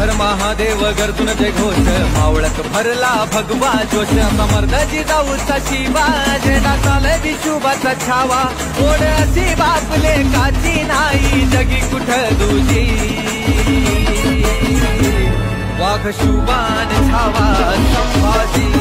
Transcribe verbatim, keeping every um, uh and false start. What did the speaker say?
हर महादेव गर्जून जय घोष, मावळत भरला भगवा जोश, समर्थ जिजाऊचा शिवा, झेंडा चाले विशुभाचा छावा, ओढ अशी बापले काची नाही, जगी कुठ दुजी, वाघ शुभान छावा संभाजी।